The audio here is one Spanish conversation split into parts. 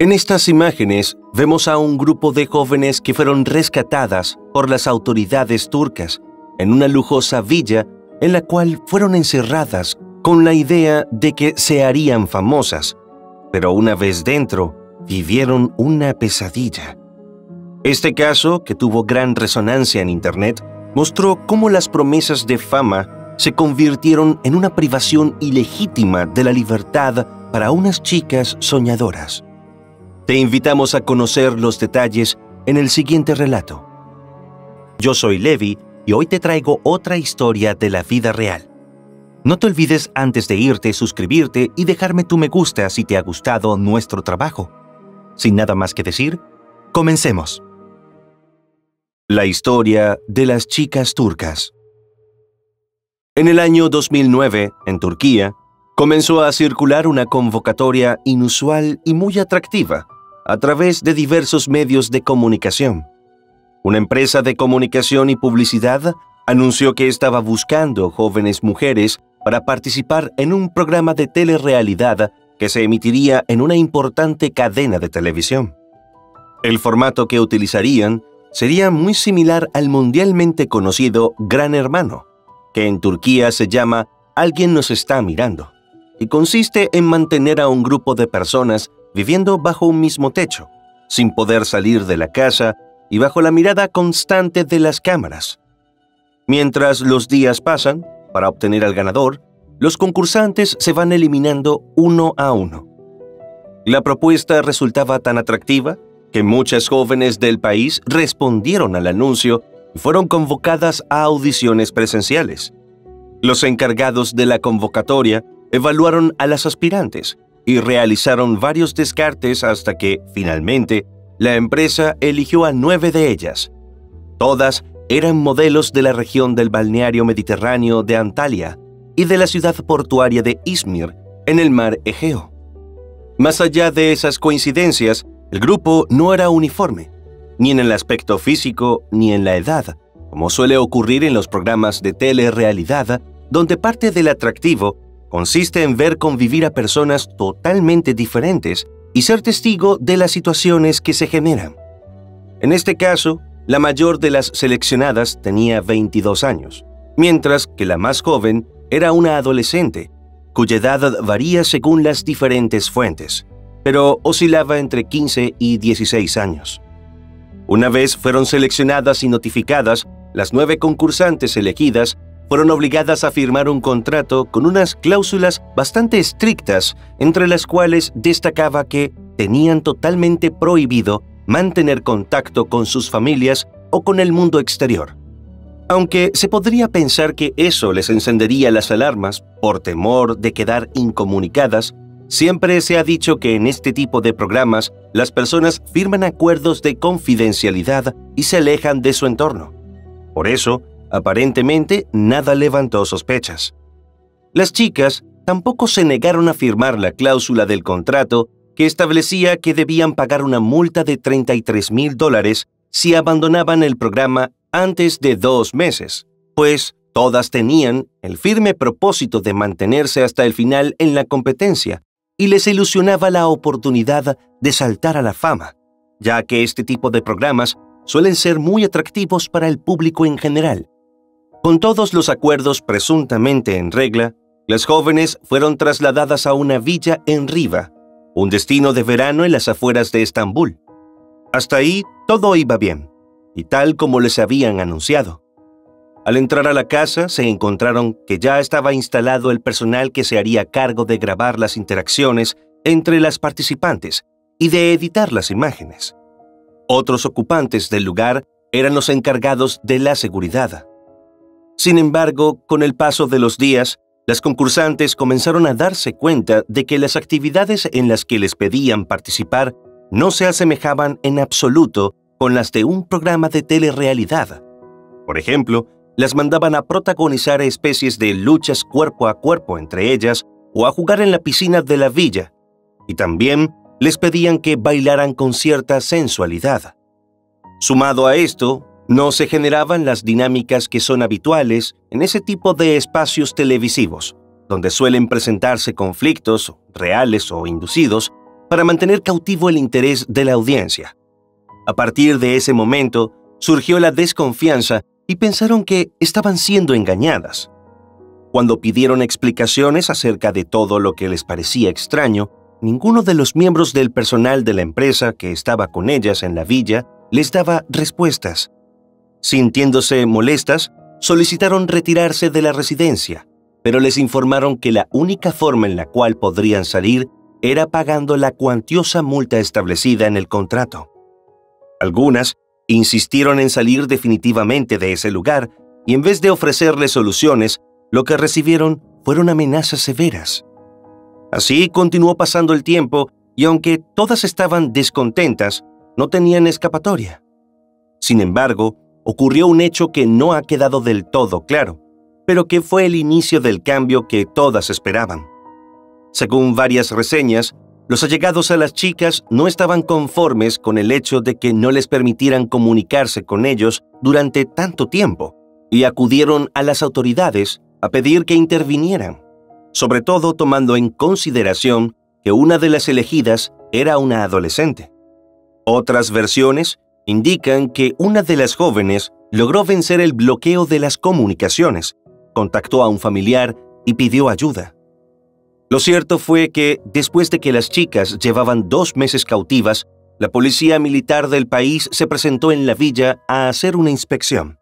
En estas imágenes vemos a un grupo de jóvenes que fueron rescatadas por las autoridades turcas en una lujosa villa en la cual fueron encerradas con la idea de que se harían famosas, pero una vez dentro vivieron una pesadilla. Este caso, que tuvo gran resonancia en Internet, mostró cómo las promesas de fama se convirtieron en una privación ilegítima de la libertad para unas chicas soñadoras. Te invitamos a conocer los detalles en el siguiente relato. Yo soy Levi y hoy te traigo otra historia de la vida real. No te olvides antes de irte suscribirte y dejarme tu me gusta si te ha gustado nuestro trabajo. Sin nada más que decir, comencemos. La historia de las chicas turcas. En el año 2009, en Turquía, comenzó a circular una convocatoria inusual y muy atractiva a través de diversos medios de comunicación. Una empresa de comunicación y publicidad anunció que estaba buscando jóvenes mujeres para participar en un programa de telerrealidad que se emitiría en una importante cadena de televisión. El formato que utilizarían sería muy similar al mundialmente conocido Gran Hermano, que en Turquía se llama Alguien nos está mirando, y consiste en mantener a un grupo de personas viviendo bajo un mismo techo, sin poder salir de la casa y bajo la mirada constante de las cámaras. Mientras los días pasan, para obtener al ganador, los concursantes se van eliminando uno a uno. La propuesta resultaba tan atractiva que muchas jóvenes del país respondieron al anuncio y fueron convocadas a audiciones presenciales. Los encargados de la convocatoria evaluaron a las aspirantes y realizaron varios descartes hasta que, finalmente, la empresa eligió a 9 de ellas. Todas eran modelos de la región del balneario mediterráneo de Antalya y de la ciudad portuaria de Izmir, en el mar Egeo. Más allá de esas coincidencias, el grupo no era uniforme, ni en el aspecto físico ni en la edad, como suele ocurrir en los programas de telerrealidad, donde parte del atractivo consiste en ver convivir a personas totalmente diferentes y ser testigo de las situaciones que se generan. En este caso, la mayor de las seleccionadas tenía 22 años, mientras que la más joven era una adolescente, cuya edad varía según las diferentes fuentes, pero oscilaba entre 15 y 16 años. Una vez fueron seleccionadas y notificadas, las 9 concursantes elegidas fueron obligadas a firmar un contrato con unas cláusulas bastante estrictas, entre las cuales destacaba que tenían totalmente prohibido mantener contacto con sus familias o con el mundo exterior. Aunque se podría pensar que eso les encendería las alarmas por temor de quedar incomunicadas, siempre se ha dicho que en este tipo de programas las personas firman acuerdos de confidencialidad y se alejan de su entorno. Por eso, aparentemente, nada levantó sospechas. Las chicas tampoco se negaron a firmar la cláusula del contrato que establecía que debían pagar una multa de $33,000 si abandonaban el programa antes de 2 meses, pues todas tenían el firme propósito de mantenerse hasta el final en la competencia y les ilusionaba la oportunidad de saltar a la fama, ya que este tipo de programas suelen ser muy atractivos para el público en general. Con todos los acuerdos presuntamente en regla, las jóvenes fueron trasladadas a una villa en Riva, un destino de verano en las afueras de Estambul. Hasta ahí todo iba bien, y tal como les habían anunciado. Al entrar a la casa se encontraron que ya estaba instalado el personal que se haría cargo de grabar las interacciones entre las participantes y de editar las imágenes. Otros ocupantes del lugar eran los encargados de la seguridad. Sin embargo, con el paso de los días, las concursantes comenzaron a darse cuenta de que las actividades en las que les pedían participar no se asemejaban en absoluto con las de un programa de telerrealidad. Por ejemplo, las mandaban a protagonizar especies de luchas cuerpo a cuerpo entre ellas o a jugar en la piscina de la villa, y también les pedían que bailaran con cierta sensualidad. Sumado a esto, no se generaban las dinámicas que son habituales en ese tipo de espacios televisivos, donde suelen presentarse conflictos, reales o inducidos, para mantener cautivo el interés de la audiencia. A partir de ese momento, surgió la desconfianza y pensaron que estaban siendo engañadas. Cuando pidieron explicaciones acerca de todo lo que les parecía extraño, ninguno de los miembros del personal de la empresa que estaba con ellas en la villa les daba respuestas. Sintiéndose molestas, solicitaron retirarse de la residencia, pero les informaron que la única forma en la cual podrían salir era pagando la cuantiosa multa establecida en el contrato. Algunas insistieron en salir definitivamente de ese lugar y en vez de ofrecerles soluciones, lo que recibieron fueron amenazas severas. Así continuó pasando el tiempo y aunque todas estaban descontentas, no tenían escapatoria. Sin embargo, ocurrió un hecho que no ha quedado del todo claro, pero que fue el inicio del cambio que todas esperaban. Según varias reseñas, los allegados a las chicas no estaban conformes con el hecho de que no les permitieran comunicarse con ellos durante tanto tiempo y acudieron a las autoridades a pedir que intervinieran, sobre todo tomando en consideración que una de las elegidas era una adolescente. Otras versiones indican que una de las jóvenes logró vencer el bloqueo de las comunicaciones, contactó a un familiar y pidió ayuda. Lo cierto fue que, después de que las chicas llevaban 2 meses cautivas, la policía militar del país se presentó en la villa a hacer una inspección.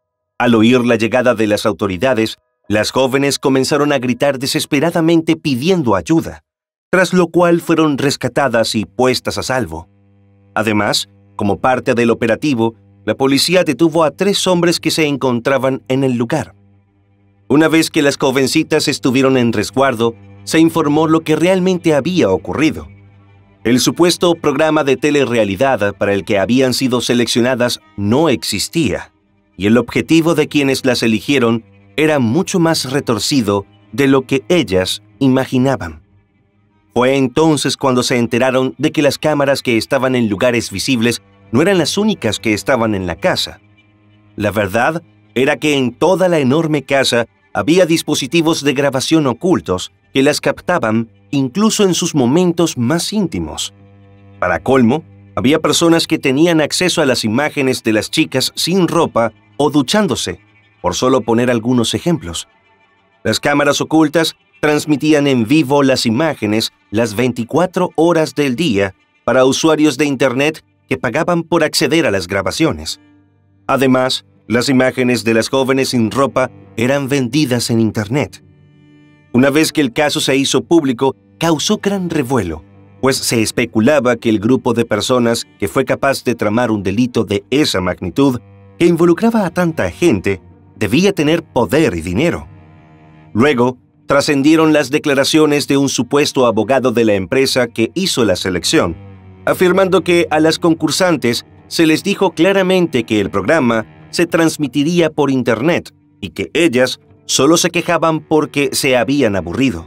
Al oír la llegada de las autoridades, las jóvenes comenzaron a gritar desesperadamente pidiendo ayuda, tras lo cual fueron rescatadas y puestas a salvo. Además, como parte del operativo, la policía detuvo a 3 hombres que se encontraban en el lugar. Una vez que las jovencitas estuvieron en resguardo, se informó lo que realmente había ocurrido. El supuesto programa de telerrealidad para el que habían sido seleccionadas no existía, y el objetivo de quienes las eligieron era mucho más retorcido de lo que ellas imaginaban. Fue entonces cuando se enteraron de que las cámaras que estaban en lugares visibles no eran las únicas que estaban en la casa. La verdad era que en toda la enorme casa había dispositivos de grabación ocultos que las captaban incluso en sus momentos más íntimos. Para colmo, había personas que tenían acceso a las imágenes de las chicas sin ropa o duchándose, por solo poner algunos ejemplos. Las cámaras ocultas transmitían en vivo las imágenes las 24 horas del día para usuarios de Internet que pagaban por acceder a las grabaciones. Además, las imágenes de las jóvenes sin ropa eran vendidas en Internet. Una vez que el caso se hizo público, causó gran revuelo, pues se especulaba que el grupo de personas que fue capaz de tramar un delito de esa magnitud, que involucraba a tanta gente, debía tener poder y dinero. Luego, trascendieron las declaraciones de un supuesto abogado de la empresa que hizo la selección, afirmando que a las concursantes se les dijo claramente que el programa se transmitiría por Internet y que ellas solo se quejaban porque se habían aburrido.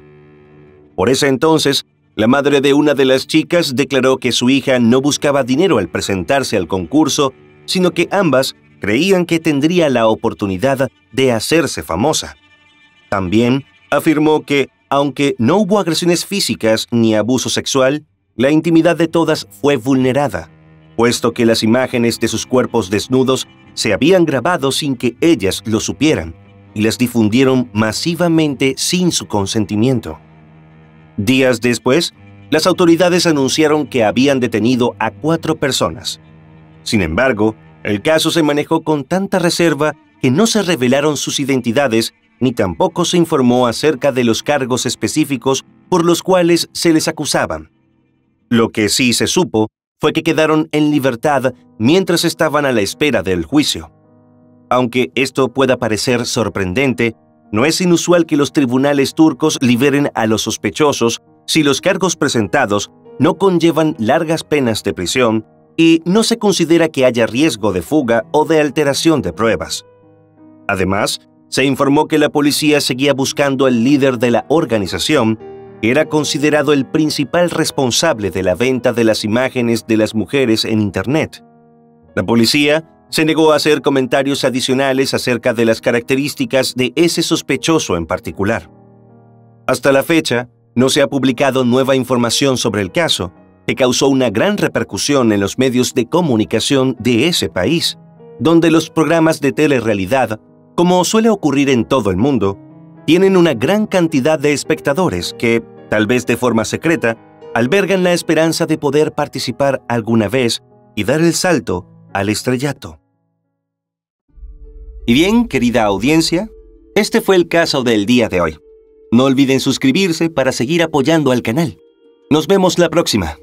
Por ese entonces, la madre de una de las chicas declaró que su hija no buscaba dinero al presentarse al concurso, sino que ambas creían que tendría la oportunidad de hacerse famosa. También afirmó que, aunque no hubo agresiones físicas ni abuso sexual, la intimidad de todas fue vulnerada, puesto que las imágenes de sus cuerpos desnudos se habían grabado sin que ellas lo supieran y las difundieron masivamente sin su consentimiento. Días después, las autoridades anunciaron que habían detenido a 4 personas. Sin embargo, el caso se manejó con tanta reserva que no se revelaron sus identidades ni tampoco se informó acerca de los cargos específicos por los cuales se les acusaban. Lo que sí se supo fue que quedaron en libertad mientras estaban a la espera del juicio. Aunque esto pueda parecer sorprendente, no es inusual que los tribunales turcos liberen a los sospechosos si los cargos presentados no conllevan largas penas de prisión y no se considera que haya riesgo de fuga o de alteración de pruebas. Además, se informó que la policía seguía buscando al líder de la organización, que era considerado el principal responsable de la venta de las imágenes de las mujeres en Internet. La policía se negó a hacer comentarios adicionales acerca de las características de ese sospechoso en particular. Hasta la fecha, no se ha publicado nueva información sobre el caso, que causó una gran repercusión en los medios de comunicación de ese país, donde los programas de telerrealidad, como suele ocurrir en todo el mundo, tienen una gran cantidad de espectadores que, tal vez de forma secreta, albergan la esperanza de poder participar alguna vez y dar el salto al estrellato. Y bien, querida audiencia, este fue el caso del día de hoy. No olviden suscribirse para seguir apoyando al canal. Nos vemos la próxima.